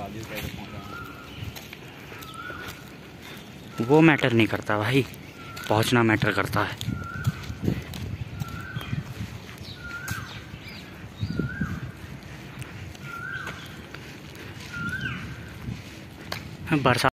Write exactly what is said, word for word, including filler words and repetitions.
वो मैटर नहीं करता भाई, पहुंचना मैटर करता है। बरसात